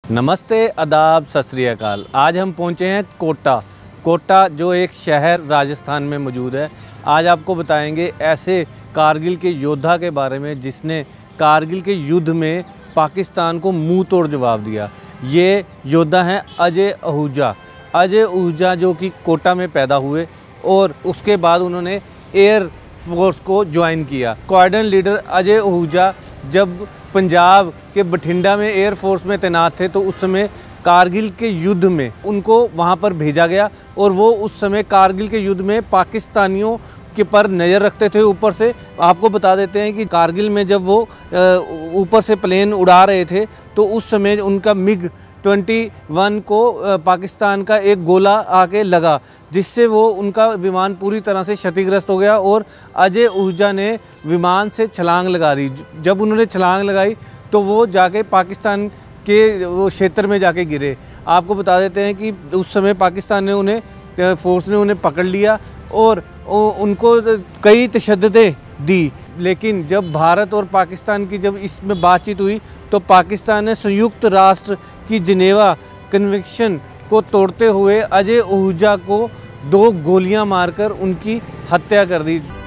नमस्ते, आदाब, सत श्री अकाल। आज हम पहुंचे हैं कोटा जो एक शहर राजस्थान में मौजूद है। आज आपको बताएंगे ऐसे कारगिल के योद्धा के बारे में जिसने कारगिल के युद्ध में पाकिस्तान को मुंह तोड़ जवाब दिया। ये योद्धा हैं अजय आहूजा जो कि कोटा में पैदा हुए और उसके बाद उन्होंने एयर फोर्स को ज्वाइन किया। स्क्वाड्रन लीडर अजय आहूजा जब पंजाब के बठिंडा में एयर फोर्स में तैनात थे तो उस समय कारगिल के युद्ध में उनको वहां पर भेजा गया और वो उस समय कारगिल के युद्ध में पाकिस्तानियों के पर नज़र रखते थे। ऊपर से आपको बता देते हैं कि कारगिल में जब वो ऊपर से प्लेन उड़ा रहे थे तो उस समय उनका MiG-21 को पाकिस्तान का एक गोला आके लगा, जिससे वो उनका विमान पूरी तरह से क्षतिग्रस्त हो गया और अजय आहूजा ने विमान से छलांग लगा दी। जब उन्होंने छलांग लगाई तो वो जाके पाकिस्तान के वो क्षेत्र में जाके गिरे। आपको बता देते हैं कि उस समय पाकिस्तान ने फोर्स ने उन्हें पकड़ लिया और उनको कई तशद्दुदें दी, लेकिन जब भारत और पाकिस्तान की जब इसमें बातचीत हुई तो पाकिस्तान ने संयुक्त राष्ट्र की जिनेवा कन्वेंशन को तोड़ते हुए अजय आहूजा को 2 गोलियां मारकर उनकी हत्या कर दी।